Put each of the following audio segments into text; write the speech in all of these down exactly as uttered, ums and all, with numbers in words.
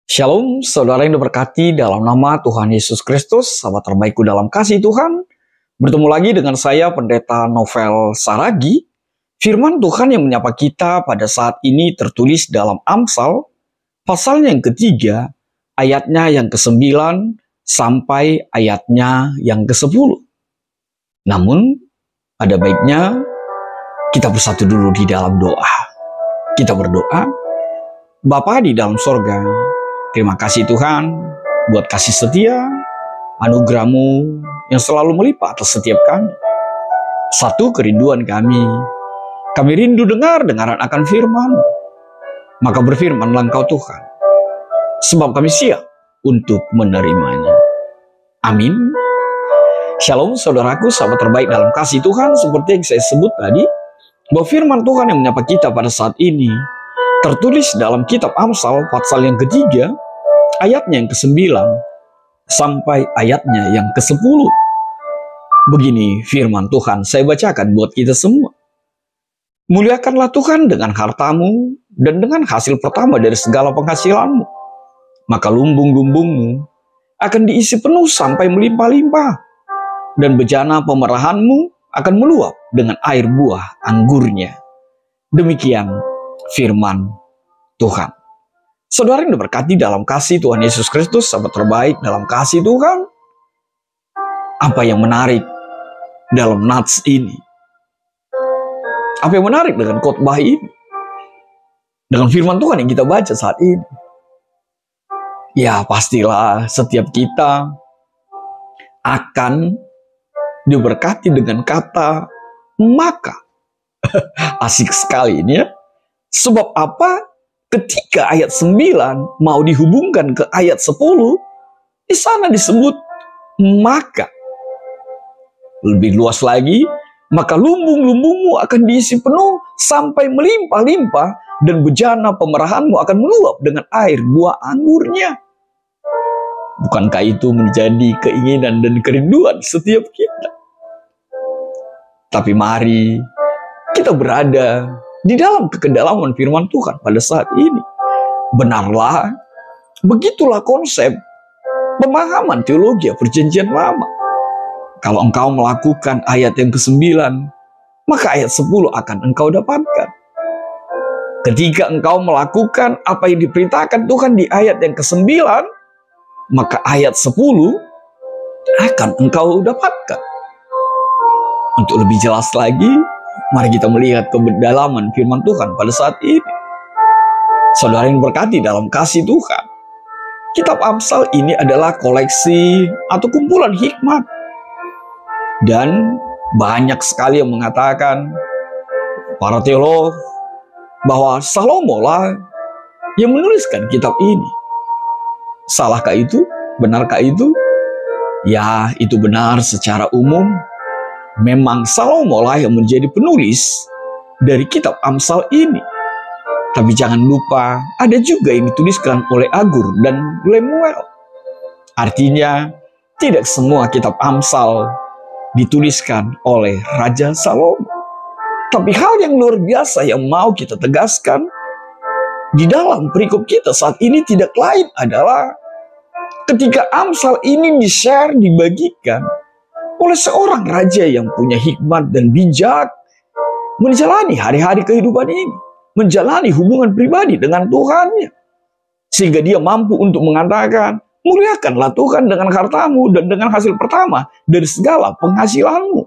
Shalom, saudara yang diberkati dalam nama Tuhan Yesus Kristus, sahabat terbaikku dalam kasih Tuhan. Bertemu lagi dengan saya, Pendeta Novel Saragi. Firman Tuhan yang menyapa kita pada saat ini tertulis dalam Amsal, pasalnya yang ketiga, ayatnya yang kesembilan, sampai ayatnya yang kesepuluh. Namun, ada baiknya kita bersatu dulu di dalam doa. Kita berdoa. Bapa di dalam sorga, terima kasih Tuhan buat kasih setia, anugerah-Mu yang selalu melipat atas setiap kami. Satu kerinduan kami, kami rindu dengar-dengaran akan firman. Maka berfirmanlah Engkau Tuhan, sebab kami siap untuk menerimanya. Amin. Shalom saudaraku, sahabat terbaik dalam kasih Tuhan. Seperti yang saya sebut tadi, bahwa firman Tuhan yang menyapa kita pada saat ini tertulis dalam kitab Amsal pasal yang ketiga, ayatnya yang kesembilan sampai ayatnya yang kesepuluh. Begini firman Tuhan, saya bacakan buat kita semua. Muliakanlah Tuhan dengan hartamu dan dengan hasil pertama dari segala penghasilanmu. Maka lumbung-lumbungmu akan diisi penuh sampai melimpah-limpah. Dan bejana pemerahanmu akan meluap dengan air buah anggurnya. Demikian firman Tuhan. Saudara yang diberkati dalam kasih Tuhan Yesus Kristus, sahabat terbaik dalam kasih Tuhan. Apa yang menarik dalam nats ini? Apa yang menarik dengan khotbah ini? Dengan firman Tuhan yang kita baca saat ini? Ya, pastilah setiap kita akan diberkati dengan kata maka. Asik sekali ini ya. Sebab apa? Ketika ayat sembilan mau dihubungkan ke ayat sepuluh, di sana disebut maka. Lebih luas lagi, maka lumbung-lumbungmu akan diisi penuh sampai melimpah-limpah, dan bejana pemerahanmu akan meluap dengan air buah anggurnya. Bukankah itu menjadi keinginan dan kerinduan setiap kita? Tapi mari kita berada di dalam kekedalaman firman Tuhan pada saat ini. Benarlah, begitulah konsep pemahaman teologi perjanjian lama. Kalau engkau melakukan ayat yang kesembilan, maka ayat sepuluh akan engkau dapatkan. Ketika engkau melakukan apa yang diperintahkan Tuhan di ayat yang kesembilan, maka ayat sepuluh akan engkau dapatkan. Untuk lebih jelas lagi, mari kita melihat kedalaman firman Tuhan pada saat ini. Saudara yang berkati dalam kasih Tuhan, kitab Amsal ini adalah koleksi atau kumpulan hikmat. Dan banyak sekali yang mengatakan, para teolog, bahwa Salomo lah yang menuliskan kitab ini. Salahkah itu? Benarkah itu? Ya, itu benar secara umum. Memang Salomo lah yang menjadi penulis dari kitab Amsal ini. Tapi jangan lupa, ada juga yang dituliskan oleh Agur dan Lemuel. Artinya, tidak semua kitab Amsal dituliskan oleh Raja Salomo. Tapi hal yang luar biasa yang mau kita tegaskan di dalam perikop kita saat ini tidak lain adalah ketika Amsal ini di-share, dibagikan oleh seorang raja yang punya hikmat dan bijak menjalani hari-hari kehidupan ini, menjalani hubungan pribadi dengan Tuhannya, sehingga dia mampu untuk mengatakan, muliakanlah Tuhan dengan hartamu dan dengan hasil pertama dari segala penghasilanmu.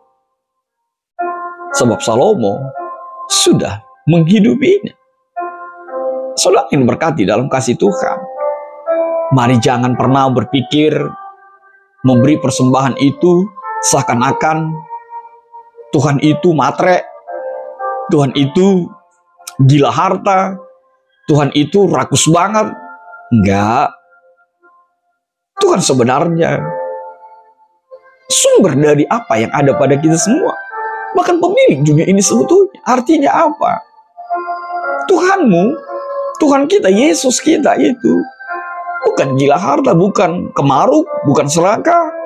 Sebab Salomo sudah menghidupinya. Saudara yang berkati dalam kasih Tuhan, mari jangan pernah berpikir memberi persembahan itu seakan-akan Tuhan itu matre, Tuhan itu gila harta, Tuhan itu rakus banget. Enggak. Tuhan sebenarnya sumber dari apa yang ada pada kita semua. Bahkan pemilik dunia ini sebetulnya. Artinya apa? Tuhanmu, Tuhan kita, Yesus kita itu bukan gila harta, bukan kemaruk, bukan serakah.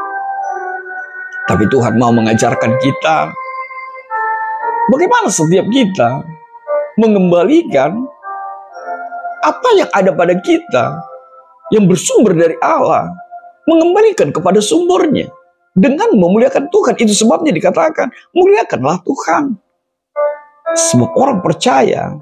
Tapi Tuhan mau mengajarkan kita bagaimana setiap kita mengembalikan apa yang ada pada kita yang bersumber dari Allah, mengembalikan kepada sumbernya dengan memuliakan Tuhan. Itu sebabnya dikatakan, muliakanlah Tuhan. Semua orang percaya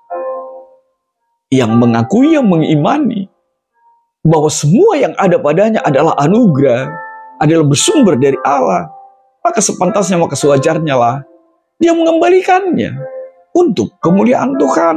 yang mengakui, yang mengimani bahwa semua yang ada padanya adalah anugerah, adalah bersumber dari Allah, maka sepantasnya, maka sewajarnya lah dia mengembalikannya untuk kemuliaan Tuhan.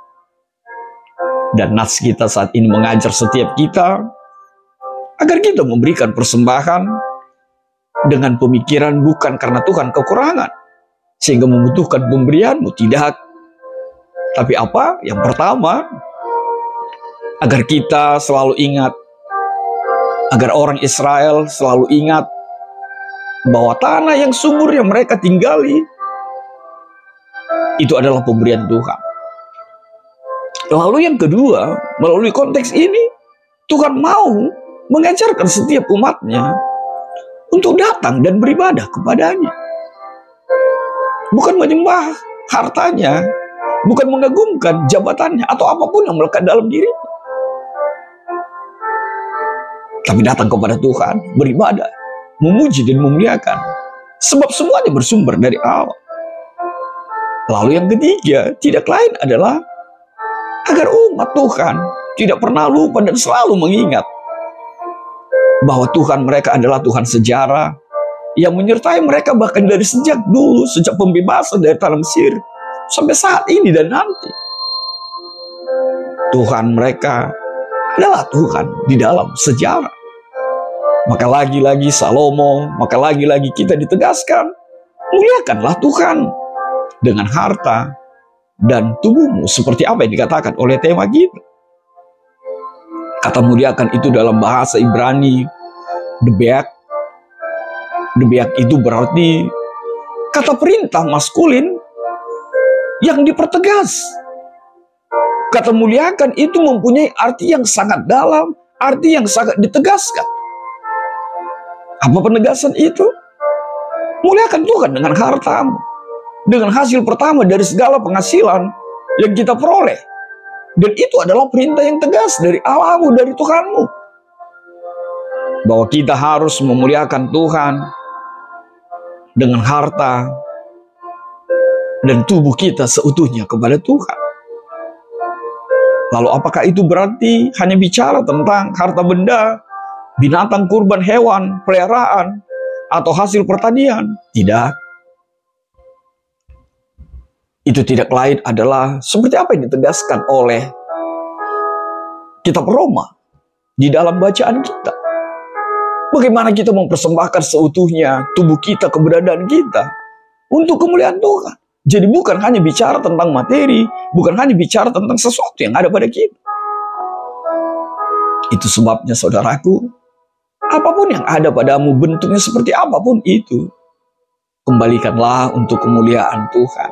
Dan nats kita saat ini mengajar setiap kita agar kita memberikan persembahan dengan pemikiran bukan karena Tuhan kekurangan sehingga membutuhkan pemberianmu, tidak. Tapi apa? Yang pertama, agar kita selalu ingat, agar orang Israel selalu ingat bahwa tanah yang subur yang mereka tinggali itu adalah pemberian Tuhan. Lalu yang kedua, melalui konteks ini, Tuhan mau mengajarkan setiap umatnya untuk datang dan beribadah kepadanya. Bukan menyembah hartanya, bukan mengagungkan jabatannya atau apapun yang melekat dalam diri, tapi datang kepada Tuhan, beribadah, memuji dan memuliakan. Sebab semuanya bersumber dari Allah. Lalu yang ketiga, tidak lain adalah agar umat Tuhan tidak pernah lupa dan selalu mengingat bahwa Tuhan mereka adalah Tuhan sejarah yang menyertai mereka bahkan dari sejak dulu, sejak pembebasan dari tanah Mesir sampai saat ini dan nanti. Tuhan mereka adalah Tuhan di dalam sejarah. Maka lagi-lagi Salomo, maka lagi-lagi kita ditegaskan, muliakanlah Tuhan dengan harta dan tubuhmu, seperti apa yang dikatakan oleh tema kita. Kata muliakan itu dalam bahasa Ibrani, debeak. Debeak itu berarti kata perintah maskulin yang dipertegas. Kata muliakan itu mempunyai arti yang sangat dalam, arti yang sangat ditegaskan. Apa penegasan itu? Muliakan Tuhan dengan hartamu, dengan hasil pertama dari segala penghasilan yang kita peroleh. Dan itu adalah perintah yang tegas dari Allahmu, dari Tuhanmu, bahwa kita harus memuliakan Tuhan dengan harta dan tubuh kita seutuhnya kepada Tuhan. Lalu apakah itu berarti hanya bicara tentang harta benda, binatang kurban, hewan, peliharaan, atau hasil pertanian? Tidak. Itu tidak lain adalah seperti apa yang ditegaskan oleh kitab Roma di dalam bacaan kita. Bagaimana kita mempersembahkan seutuhnya tubuh kita, keberadaan kita untuk kemuliaan Tuhan. Jadi bukan hanya bicara tentang materi, bukan hanya bicara tentang sesuatu yang ada pada kita. Itu sebabnya saudaraku, apapun yang ada padamu, bentuknya seperti apapun itu, kembalikanlah untuk kemuliaan Tuhan.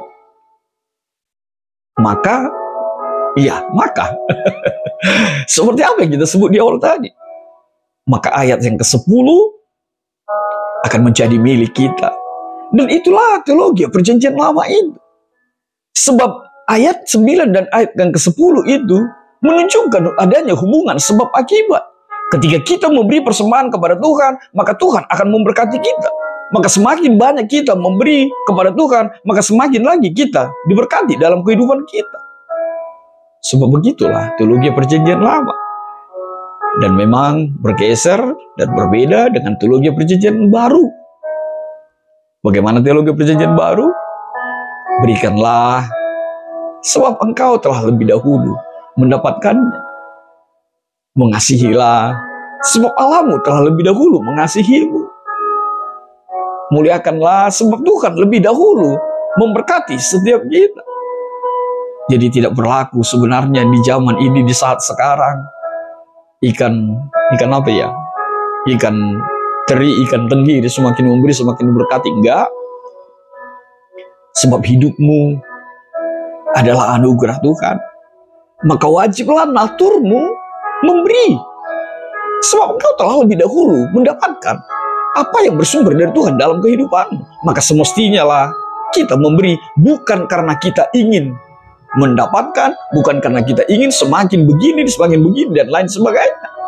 Maka, ya maka, seperti apa yang kita sebut di awal tadi, maka ayat yang kesepuluh akan menjadi milik kita. Dan itulah teologi perjanjian lama itu. Sebab ayat sembilan dan ayat yang kesepuluh itu menunjukkan adanya hubungan sebab akibat. Ketika kita memberi persembahan kepada Tuhan, maka Tuhan akan memberkati kita. Maka semakin banyak kita memberi kepada Tuhan, maka semakin lagi kita diberkati dalam kehidupan kita. Sebab begitulah teologi perjanjian lama. Dan memang bergeser dan berbeda dengan teologi perjanjian baru. Bagaimana teologi perjanjian baru? Berikanlah sebab engkau telah lebih dahulu mendapatkannya. Mengasihilah sebab Allahmu telah lebih dahulu mengasihimu. Muliakanlah sebab Tuhan lebih dahulu memberkati setiap kita. Jadi tidak berlaku sebenarnya di zaman ini, di saat sekarang, ikan ikan apa ya? Ikan teri, ikan tenggiri, semakin memberi semakin diberkati. Enggak. Sebab hidupmu adalah anugerah Tuhan. Maka wajiblah naturmu memberi. Sebab engkau telah lebih dahulu mendapatkan apa yang bersumber dari Tuhan dalam kehidupanmu. Maka semestinya lah kita memberi bukan karena kita ingin mendapatkan, bukan karena kita ingin semakin begini, semakin begini, dan lain sebagainya.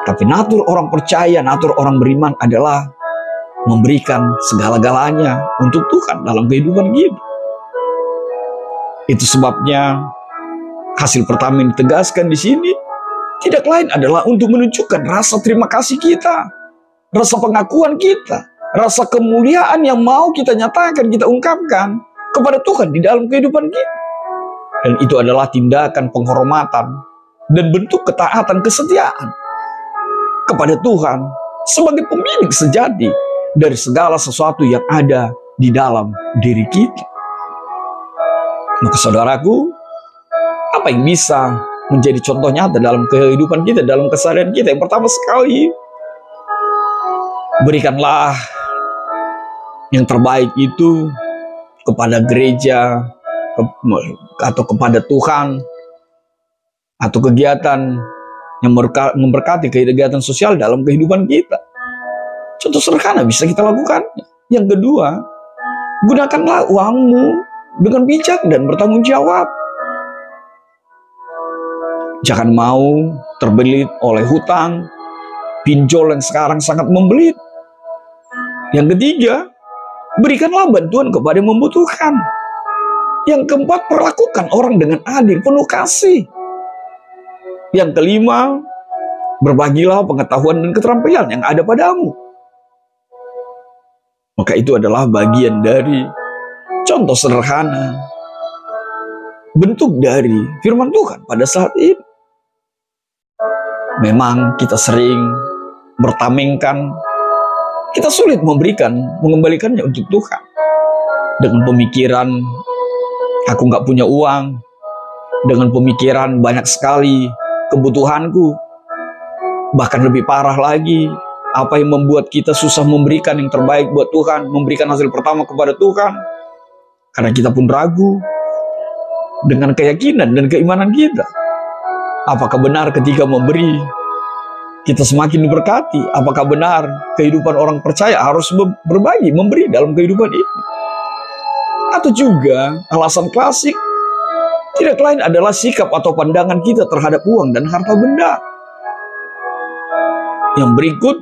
Tapi natur orang percaya, natur orang beriman adalah memberikan segala-galanya untuk Tuhan dalam kehidupan kita. Itu sebabnya hasil pertama yang ditegaskan di sini tidak lain adalah untuk menunjukkan rasa terima kasih kita, rasa pengakuan kita, rasa kemuliaan yang mau kita nyatakan, kita ungkapkan kepada Tuhan di dalam kehidupan kita. Dan itu adalah tindakan penghormatan dan bentuk ketaatan kesetiaan kepada Tuhan sebagai pemilik sejati dari segala sesuatu yang ada di dalam diri kita. Maka saudaraku, apa yang bisa menjadi contoh nyata dalam kehidupan kita, dalam keseharian kita? Yang pertama sekali, berikanlah yang terbaik itu kepada gereja atau kepada Tuhan, atau kegiatan yang memberkati kegiatan sosial dalam kehidupan kita. Contoh sederhana bisa kita lakukan. Yang kedua, gunakanlah uangmu dengan bijak dan bertanggung jawab. Jangan mau terbelit oleh hutang, pinjol yang sekarang sangat membelit. Yang ketiga, berikanlah bantuan kepada yang membutuhkan. Yang keempat, perlakukan orang dengan adil, penuh kasih. Yang kelima, berbagilah pengetahuan dan keterampilan yang ada padamu. Maka itu adalah bagian dari contoh sederhana, bentuk dari firman Tuhan pada saat ini. Memang kita sering bertamengkan, kita sulit memberikan, mengembalikannya untuk Tuhan. Dengan pemikiran, aku nggak punya uang. Dengan pemikiran, banyak sekali kebutuhanku. Bahkan lebih parah lagi, apa yang membuat kita susah memberikan yang terbaik buat Tuhan, memberikan hasil pertama kepada Tuhan? Karena kita pun ragu dengan keyakinan dan keimanan kita. Apakah benar ketika memberi, kita semakin diberkati? Apakah benar kehidupan orang percaya harus berbagi, memberi dalam kehidupan ini? Atau juga alasan klasik, tidak lain adalah sikap atau pandangan kita terhadap uang dan harta benda. Yang berikut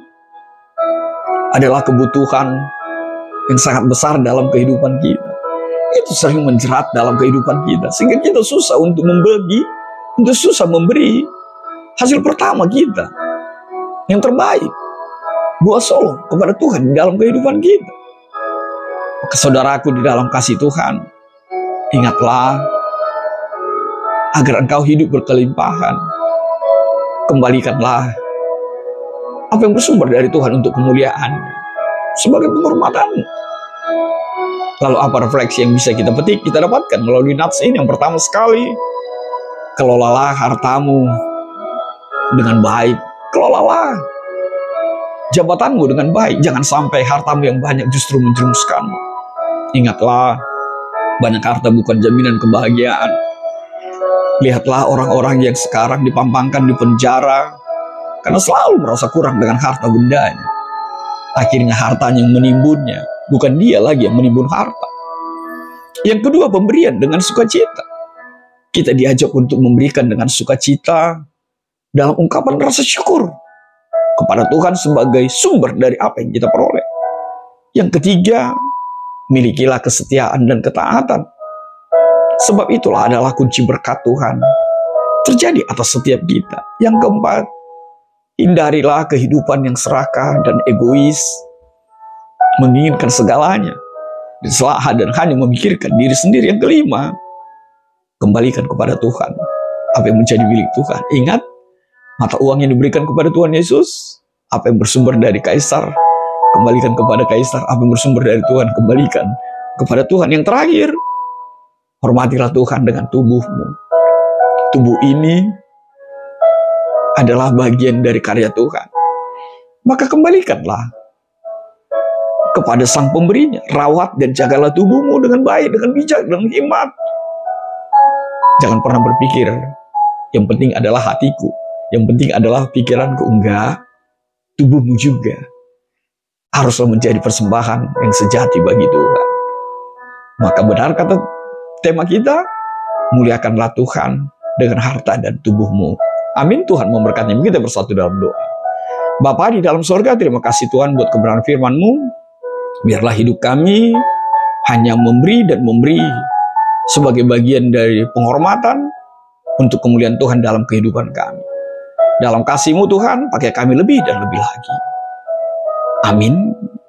adalah kebutuhan yang sangat besar dalam kehidupan kita. Itu sering menjerat dalam kehidupan kita, sehingga kita susah untuk membagi, untuk susah memberi hasil pertama kita yang terbaik, buah solong kepada Tuhan di dalam kehidupan kita. Maka saudaraku di dalam kasih Tuhan, ingatlah agar engkau hidup berkelimpahan. Kembalikanlah apa yang bersumber dari Tuhan untuk kemuliaan sebagai penghormatanmu. Lalu apa refleksi yang bisa kita petik, kita dapatkan melalui nats ini? Yang pertama sekali, kelolalah hartamu dengan baik. Kelolalah jabatanmu dengan baik. Jangan sampai hartamu yang banyak justru menjerumuskanmu. Ingatlah, banyak harta bukan jaminan kebahagiaan. Lihatlah orang-orang yang sekarang dipampangkan di penjara karena selalu merasa kurang dengan harta bendanya. Akhirnya hartanya yang menimbunnya, bukan dia lagi yang menimbun harta. Yang kedua, pemberian dengan sukacita. Kita diajak untuk memberikan dengan sukacita dalam ungkapan rasa syukur kepada Tuhan sebagai sumber dari apa yang kita peroleh. Yang ketiga, milikilah kesetiaan dan ketaatan. Sebab itulah adalah kunci berkat Tuhan terjadi atas setiap kita. Yang keempat, hindarilah kehidupan yang serakah dan egois, menginginkan segalanya, dan hanya memikirkan diri sendiri. Yang kelima, kembalikan kepada Tuhan apa yang menjadi milik Tuhan. Ingat, mata uang yang diberikan kepada Tuhan Yesus, apa yang bersumber dari Kaisar, kembalikan kepada Kaisar. Apa yang bersumber dari Tuhan, kembalikan kepada Tuhan. Yang terakhir, hormatilah Tuhan dengan tubuhmu. Tubuh ini adalah bagian dari karya Tuhan. Maka kembalikanlah kepada sang pemberinya. Rawat dan jagalah tubuhmu dengan baik, dengan bijak, dengan hikmat. Jangan pernah berpikir, yang penting adalah hatiku, yang penting adalah pikiranku. Enggak, tubuhmu juga haruslah menjadi persembahan yang sejati bagi Tuhan. Maka benar kata tema kita, muliakanlah Tuhan dengan harta dan tubuhmu. Amin. Tuhan memberkati. Kita bersatu dalam doa. Bapa di dalam sorga, terima kasih Tuhan buat kebenaran firman-Mu. Biarlah hidup kami hanya memberi dan memberi sebagai bagian dari penghormatan untuk kemuliaan Tuhan dalam kehidupan kami. Dalam kasih-Mu Tuhan, pakai kami lebih dan lebih lagi. Amin.